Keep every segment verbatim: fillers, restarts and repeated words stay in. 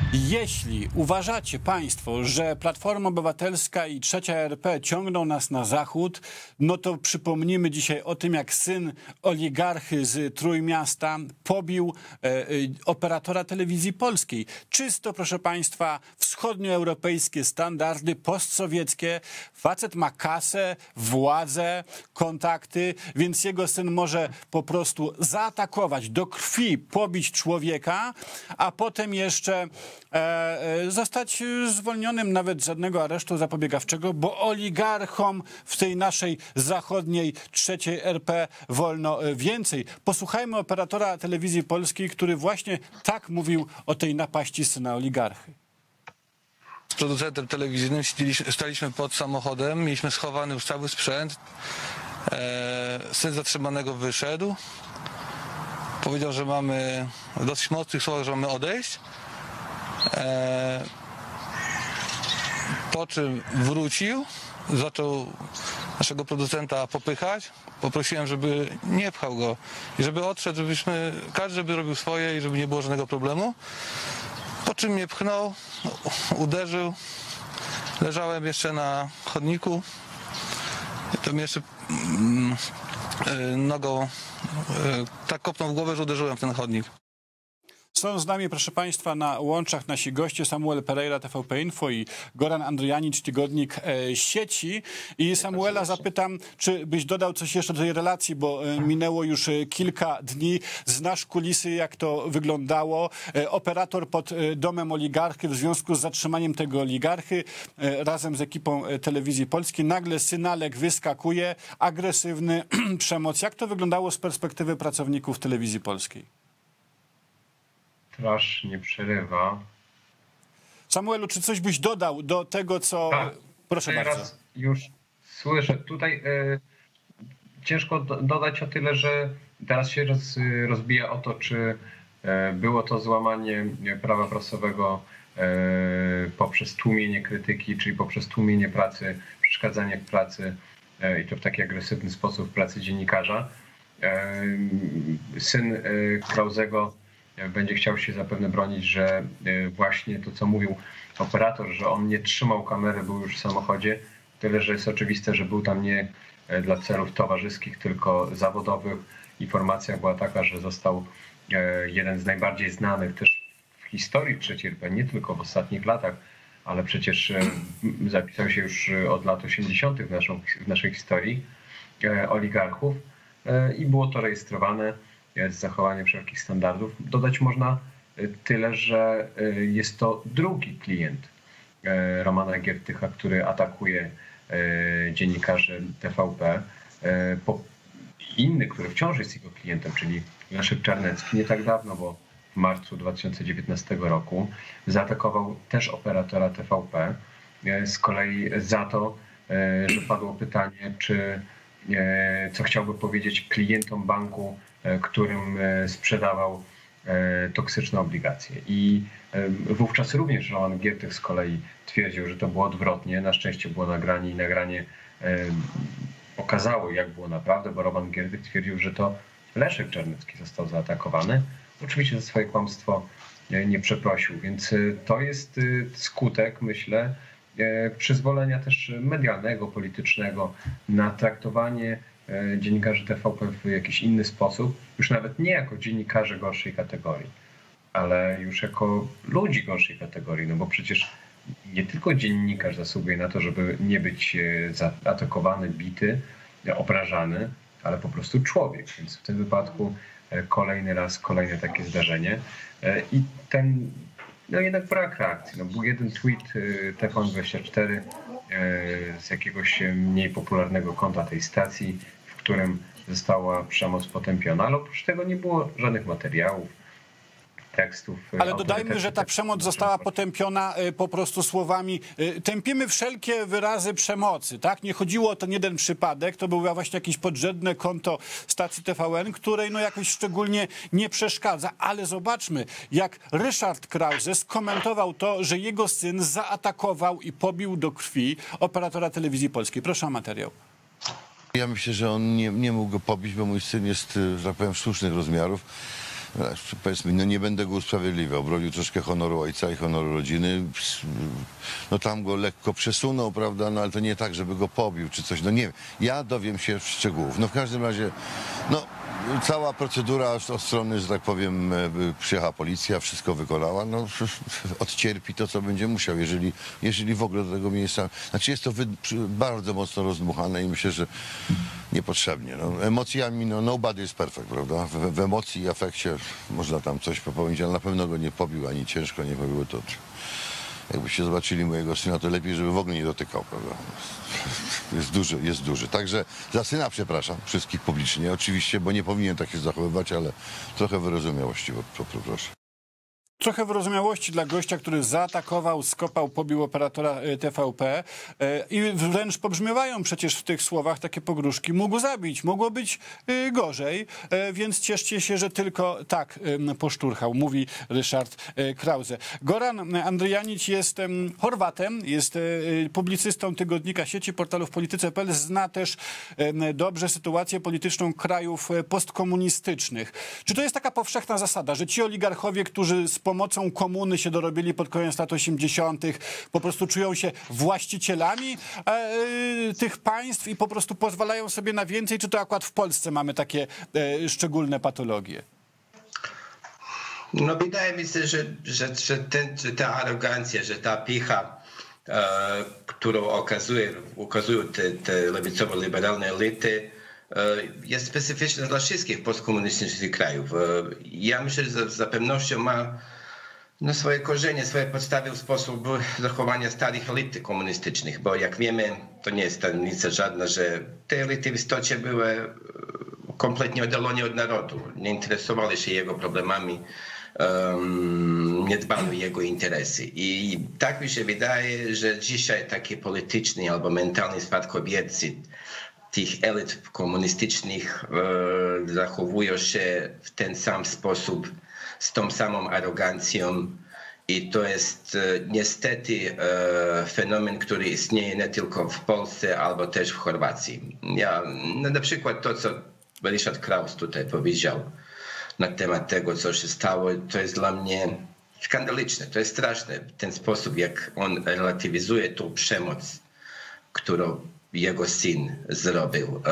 Jeśli uważacie państwo, że Platforma Obywatelska i Trzecia R P ciągną nas na zachód, no to przypomnimy dzisiaj o tym, jak syn oligarchy z Trójmiasta pobił e, e, operatora telewizji polskiej. Czysto, proszę państwa, wschodnioeuropejskie standardy, postsowieckie. Facet ma kasę, władzę, kontakty, więc jego syn może po prostu zaatakować, do krwi pobić człowieka, a potem jeszcze E, zostać zwolnionym, nawet żadnego aresztu zapobiegawczego, bo oligarchom w tej naszej zachodniej trzeciej R P wolno więcej. Posłuchajmy operatora telewizji polskiej, który właśnie tak mówił o tej napaści syna oligarchy. Z producentem telewizyjnym staliśmy pod samochodem, mieliśmy schowany już cały sprzęt. E, syn zatrzymanego wyszedł. Powiedział, że mamy w dosyć mocnych słowach, że mamy odejść. E, po czym wrócił, zaczął naszego producenta popychać. Poprosiłem, żeby nie pchał go i żeby odszedł, żebyśmy, każdy żeby robił swoje i żeby nie było żadnego problemu. Po czym mnie pchnął, uderzył. Leżałem jeszcze na chodniku. To mnie jeszcze mm, nogą tak kopnął w głowę, że uderzyłem w ten chodnik. Są z nami, proszę państwa, na łączach nasi goście Samuel Pereira, T V P Info, i Goran Andrijanicz, tygodnik e, Sieci. I Samuela zapytam, czy byś dodał coś jeszcze do tej relacji, bo e, minęło już e, kilka dni. Znasz kulisy, jak to wyglądało. E, operator pod e, domem oligarchy w związku z zatrzymaniem tego oligarchy e, razem z ekipą e, telewizji polskiej. Nagle synalek wyskakuje, agresywny, przemoc. Jak to wyglądało z perspektywy pracowników telewizji polskiej? Straż nie przerywa. Samuelu, czy coś byś dodał do tego, co... Tak, proszę teraz bardzo. Już słyszę. Tutaj y, ciężko do, dodać o tyle, że teraz się roz, rozbija o to, czy y, było to złamanie prawa prasowego y, poprzez tłumienie krytyki, czyli poprzez tłumienie pracy, przeszkadzanie w pracy y, i to w taki agresywny sposób w pracy dziennikarza. Y, syn y, Krauzego będzie chciał się zapewne bronić, że właśnie to, co mówił operator, że on nie trzymał kamery, był już w samochodzie, tyle że jest oczywiste, że był tam nie dla celów towarzyskich, tylko zawodowych. Informacja była taka, że został jeden z najbardziej znanych też w historii trzeciej R P, nie tylko w ostatnich latach, ale przecież zapisał się już od lat osiemdziesiątych w, naszą, w naszej historii oligarchów i było to rejestrowane z zachowaniem wszelkich standardów. Dodać można tyle, że jest to drugi klient Romana Giertycha, który atakuje dziennikarzy T V P. Inny, który wciąż jest jego klientem, czyli Leszek Czarnecki, nie tak dawno, bo w marcu dwa tysiące dziewiętnastego roku zaatakował też operatora T V P. Z kolei za to, że padło pytanie, czy co chciałby powiedzieć klientom banku, którym sprzedawał toksyczne obligacje. I wówczas również Roman Giertych z kolei twierdził, że to było odwrotnie. Na szczęście było nagranie i nagranie pokazało, jak było naprawdę, bo Roman Giertych twierdził, że to Leszek Czarnecki został zaatakowany. Oczywiście za swoje kłamstwo nie przeprosił, więc to jest skutek, myślę, przyzwolenia też medialnego, politycznego na traktowanie dziennikarzy T V P w jakiś inny sposób, już nawet nie jako dziennikarze gorszej kategorii, ale już jako ludzi gorszej kategorii, no bo przecież nie tylko dziennikarz zasługuje na to, żeby nie być zaatakowany, bity, obrażany, ale po prostu człowiek, więc w tym wypadku kolejny raz, kolejne takie zdarzenie i ten, no jednak brak reakcji. No, był jeden tweet T V N dwadzieścia cztery z jakiegoś mniej popularnego konta tej stacji, w którym została przemoc potępiona, ale oprócz tego nie było żadnych materiałów, tekstów. Ale dodajmy, że ta przemoc została potępiona po prostu słowami: tępimy wszelkie wyrazy przemocy, tak? Nie chodziło o ten jeden przypadek, to było właśnie jakieś podrzędne konto stacji T V N, której no jakoś szczególnie nie przeszkadza. Ale zobaczmy, jak Ryszard Krause skomentował to, że jego syn zaatakował i pobił do krwi operatora telewizji polskiej. Proszę o materiał. Ja myślę, że on nie, nie mógł go pobić, bo mój syn jest, że tak powiem, sztucznych rozmiarów. Powiedzmy, no nie będę go usprawiedliwiał. Bronił troszkę honoru ojca i honoru rodziny. No tam go lekko przesunął, prawda, no ale to nie tak, żeby go pobił czy coś. No nie wiem. Ja dowiem się szczegółów. No w każdym razie, no cała procedura od strony, że tak powiem, przyjechała policja, wszystko wykonała, no odcierpi to, co będzie musiał, jeżeli, jeżeli w ogóle do tego miejsca... Znaczy jest to wy, bardzo mocno rozdmuchane i myślę, że niepotrzebnie. No, emocjami, no nobody is perfect, prawda? W, w emocji i afekcie można tam coś popełnić, ale na pewno go nie pobił, ani ciężko nie pobił, to... Jakbyście zobaczyli mojego syna, to lepiej, żeby w ogóle nie dotykał, prawda? Jest duży, jest duży. Także za syna przepraszam wszystkich publicznie, oczywiście, bo nie powinien tak się zachowywać, ale trochę wyrozumiałości, proszę. Trochę wyrozumiałości dla gościa, który zaatakował, skopał, pobił operatora T V P i wręcz pobrzmiewają przecież w tych słowach takie pogróżki. Mógł zabić, mogło być gorzej, więc cieszcie się, że tylko tak poszturchał, mówi Ryszard Krause. Goran Andrijanić jest Chorwatem, jest publicystą tygodnika sieci, portalu w polityce kropka p l, zna też dobrze sytuację polityczną krajów postkomunistycznych. Czy to jest taka powszechna zasada, że ci oligarchowie, którzy z pomocą komuny się dorobili pod koniec lat osiemdziesiątych, po prostu czują się właścicielami e, tych państw i po prostu pozwalają sobie na więcej? Czy to akurat w Polsce mamy takie e, szczególne patologie? No wydaje mi się, że, że, że, ten, że ta arogancja, że ta picha, e, którą okazuje, ukazują te, te lewicowo-liberalne elity, jest specyficzna dla wszystkich postkomunistycznych krajów. Ja myślę, że z pewnością ma no, swoje korzenie, swoje podstawy w sposób zachowania starych elit komunistycznych, bo jak wiemy, to nie jest tajemnica żadna, że te elity w istocie były kompletnie oddalone od narodu, nie interesowały się jego problemami, um, nie dbały o jego interesy. I tak mi się wydaje, że dzisiaj takie polityczne albo mentalne spadkobiercy tych elit komunistycznych e, zachowują się w ten sam sposób, z tą samą arogancją i to jest e, niestety e, fenomen, który istnieje nie tylko w Polsce, albo też w Chorwacji. Ja, no, na przykład to, co Ryszard Kraus tutaj powiedział na temat tego, co się stało, to jest dla mnie skandaliczne, to jest straszne. Ten sposób, jak on relatywizuje tą przemoc, którą jego syn zrobił.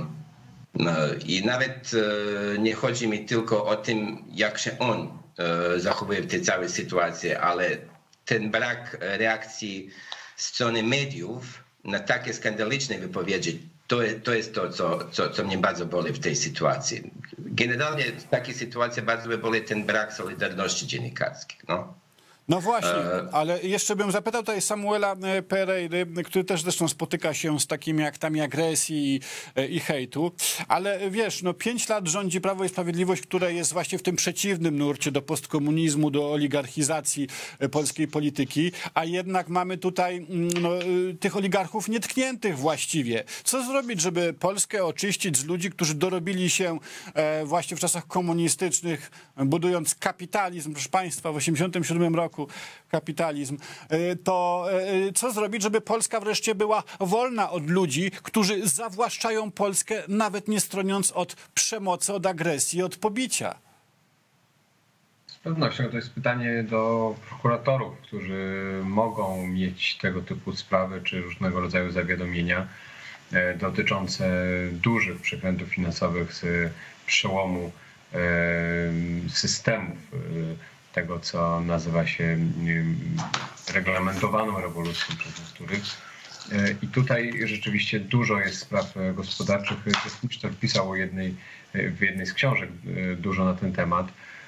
I nawet nie chodzi mi tylko o tym, jak się on zachowuje w tej całej sytuacji, ale ten brak reakcji strony mediów na takie skandaliczne wypowiedzi, to, to jest to, co, co, co mnie bardzo boli w tej sytuacji. Generalnie w takiej sytuacji bardzo mnie boli ten brak solidarności dziennikarskiej. No. No właśnie, ale jeszcze bym zapytał tutaj Samuela Pereiry, który też zresztą spotyka się z takimi aktami agresji i, i hejtu, ale wiesz, no pięć lat rządzi Prawo i Sprawiedliwość, które jest właśnie w tym przeciwnym nurcie do postkomunizmu, do oligarchizacji polskiej polityki, a jednak mamy tutaj no, tych oligarchów nietkniętych właściwie. Co zrobić, żeby Polskę oczyścić z ludzi, którzy dorobili się e, właśnie w czasach komunistycznych, budując kapitalizm, proszę państwa, w osiemdziesiątym siódmym roku kapitalizm, to co zrobić, żeby Polska wreszcie była wolna od ludzi, którzy zawłaszczają Polskę, nawet nie stroniąc od przemocy, od agresji, od pobicia? Z pewnością to jest pytanie do prokuratorów, którzy mogą mieć tego typu sprawy czy różnego rodzaju zawiadomienia dotyczące dużych przekrętów finansowych z przełomu systemów tego, co nazywa się reglamentowaną rewolucją przez niektórych. I tutaj rzeczywiście dużo jest spraw gospodarczych. Kessler pisał o jednej, w jednej z książek dużo na ten temat.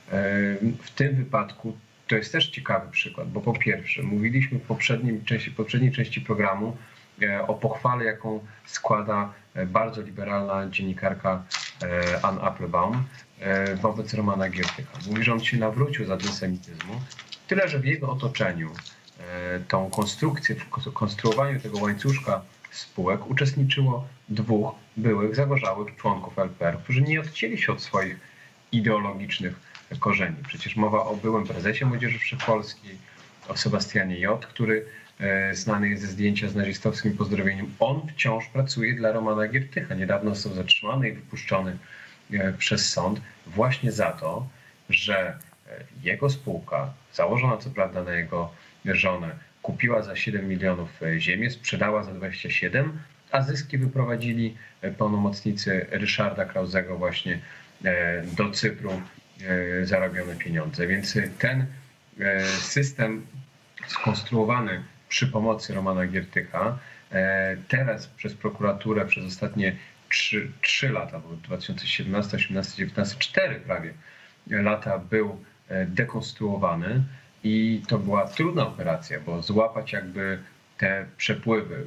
W tym wypadku to jest też ciekawy przykład, bo po pierwsze mówiliśmy w poprzednim części, poprzedniej części programu o pochwale, jaką składa bardzo liberalna dziennikarka Ann Applebaum wobec Romana Giertycha. Mówi, że on się nawrócił z antysemityzmu, tyle że w jego otoczeniu tą konstrukcję, w konstruowaniu tego łańcuszka spółek uczestniczyło dwóch byłych zagorzałych członków L P R, którzy nie odcięli się od swoich ideologicznych korzeni. Przecież mowa o byłym prezesie Młodzieży Wszechpolskiej, o Sebastianie J., który znany jest ze zdjęcia z nazistowskim pozdrowieniem. On wciąż pracuje dla Romana Giertycha. Niedawno został zatrzymany i wypuszczony przez sąd właśnie za to, że jego spółka, założona co prawda na jego żonę, kupiła za siedem milionów ziemię, sprzedała za dwadzieścia siedem, a zyski wyprowadzili pełnomocnicy Ryszarda Krauzego właśnie do Cypru, zarobione pieniądze. Więc ten system skonstruowany przy pomocy Romana Giertycha teraz przez prokuraturę przez ostatnie trzy lata, bo dwa tysiące siedemnasty, osiemnasty, dziewiętnasty, cztery prawie lata był dekonstruowany i to była trudna operacja, bo złapać jakby te przepływy,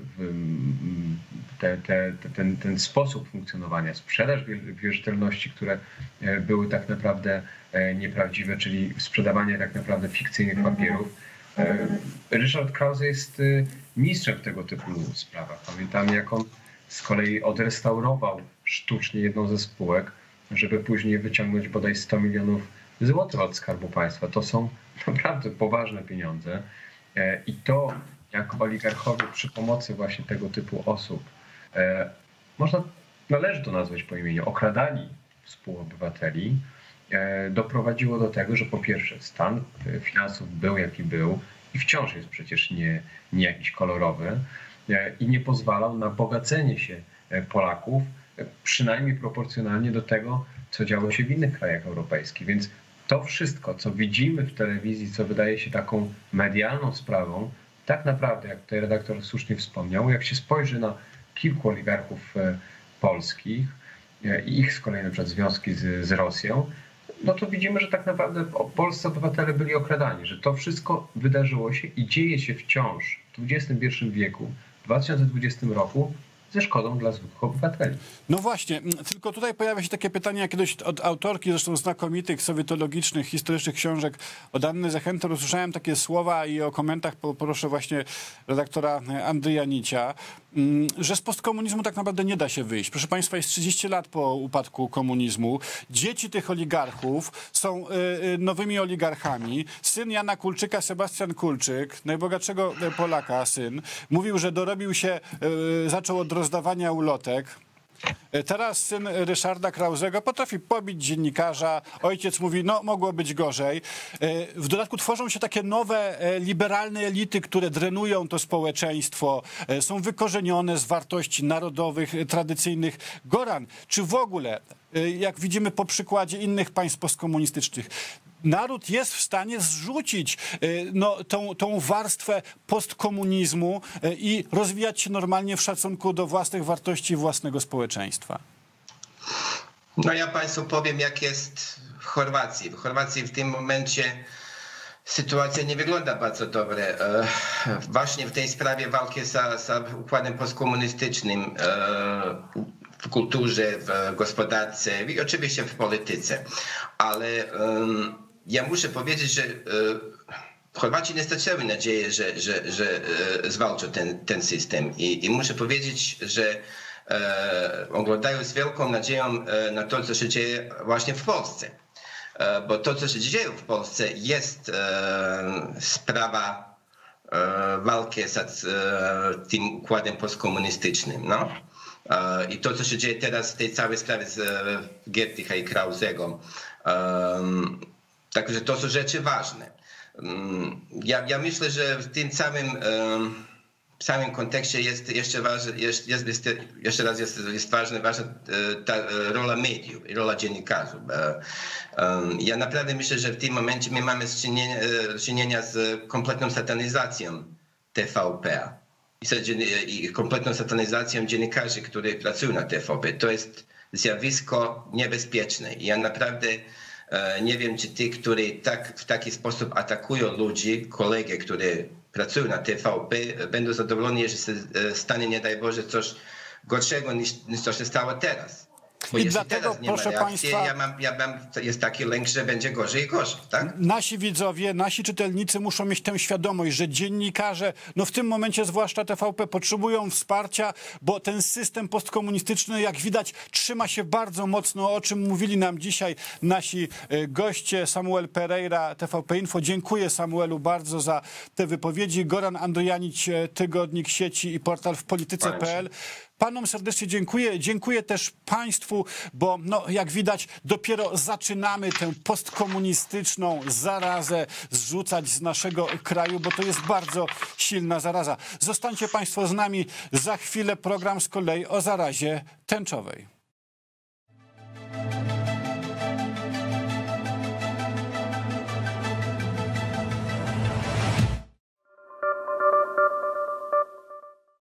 te, te, ten, ten sposób funkcjonowania, sprzedaż wierzytelności, które były tak naprawdę nieprawdziwe, czyli sprzedawanie tak naprawdę fikcyjnych papierów. Ryszard Krause jest mistrzem w tego typu sprawach. Pamiętam, jak on z kolei odrestaurował sztucznie jedną ze spółek, żeby później wyciągnąć bodaj sto milionów złotych od Skarbu Państwa. To są naprawdę poważne pieniądze i to, jak oligarchowie przy pomocy właśnie tego typu osób, można, należy to nazwać po imieniu, okradali współobywateli, doprowadziło do tego, że po pierwsze stan finansów był jaki był i wciąż jest przecież nie, nie jakiś kolorowy i nie pozwalał na bogacenie się Polaków, przynajmniej proporcjonalnie do tego, co działo się w innych krajach europejskich. Więc to wszystko, co widzimy w telewizji, co wydaje się taką medialną sprawą, tak naprawdę, jak tutaj redaktor słusznie wspomniał, jak się spojrzy na kilku oligarchów polskich i ich z kolei na przykład związki z, z Rosją, no to widzimy, że tak naprawdę polscy obywatele byli okradani, że to wszystko wydarzyło się i dzieje się wciąż w dwudziestym pierwszym wieku, w dwa tysiące dwudziestym roku, ze szkodą dla zwykłych obywateli. No właśnie, tylko tutaj pojawia się takie pytanie, jak kiedyś od autorki zresztą znakomitych, sowietologicznych, historycznych książek od Anny Zachętor usłyszałem takie słowa i o komentach poproszę właśnie redaktora Andrzeja Nicia, że z postkomunizmu tak naprawdę nie da się wyjść. Proszę Państwa, jest trzydzieści lat po upadku komunizmu. Dzieci tych oligarchów są nowymi oligarchami. Syn Jana Kulczyka, Sebastian Kulczyk, najbogatszego Polaka syn, mówił, że dorobił się, zaczął od rozdawania ulotek. Teraz syn Ryszarda Krauzego potrafi pobić dziennikarza. Ojciec mówi, no mogło być gorzej. W dodatku tworzą się takie nowe liberalne elity, które drenują to społeczeństwo. Są wykorzenione z wartości narodowych, tradycyjnych. Goran, czy w ogóle, jak widzimy po przykładzie innych państw postkomunistycznych, naród jest w stanie zrzucić no, tą, tą warstwę postkomunizmu i rozwijać się normalnie w szacunku do własnych wartości i własnego społeczeństwa? No ja Państwu powiem, jak jest w Chorwacji. W Chorwacji w tym momencie sytuacja nie wygląda bardzo dobrze. Właśnie w tej sprawie walki z, z układem postkomunistycznym, w kulturze, w gospodarce i oczywiście w polityce. Ale ja muszę powiedzieć, że Chorwaci nie straciły nadziei, że, że, że zwalczą ten, ten system. I, I muszę powiedzieć, że e, oglądają z wielką nadzieją na to, co się dzieje właśnie w Polsce. E, bo to, co się dzieje w Polsce, jest e, sprawa e, walki z e, tym układem postkomunistycznym. No? E, I to, co się dzieje teraz w tej całej sprawie z e, Giertycha i Krauzego. E, Także to są rzeczy ważne. Ja, ja myślę, że w tym samym, w samym kontekście jest jeszcze ważne, jest, jest, jeszcze raz jest, jest ważna, ważna ta rola mediów i rola dziennikarzy. Ja naprawdę myślę, że w tym momencie my mamy do czynienia z kompletną satanizacją T V P i kompletną satanizacją dziennikarzy, którzy pracują na T V P. To jest zjawisko niebezpieczne. Ja naprawdę nie wiem, czy ci, którzy tak, w taki sposób atakują ludzi, kolegę, którzy pracują na T V P, będą zadowoleni, że się stanie, nie daj Boże, coś gorszego niż, niż to się stało teraz. Bo I jeśli dlatego, teraz nie proszę ma reakcji, Państwa, ja mam, ja mam, jest taki lęk, że będzie gorzej i gorzej. Tak? Nasi widzowie, nasi czytelnicy muszą mieć tę świadomość, że dziennikarze, no w tym momencie zwłaszcza T V P, potrzebują wsparcia, bo ten system postkomunistyczny, jak widać, trzyma się bardzo mocno, o czym mówili nam dzisiaj nasi goście. Samuel Pereira, T V P Info. Dziękuję Samuelu bardzo za te wypowiedzi. Goran Andrejanić, Tygodnik Sieci i portal w polityce kropka p l. Panom serdecznie dziękuję. Dziękuję też państwu, bo no, jak widać dopiero zaczynamy tę postkomunistyczną zarazę zrzucać z naszego kraju, bo to jest bardzo silna zaraza. Zostańcie państwo z nami. Za chwilę program z kolei o zarazie tęczowej.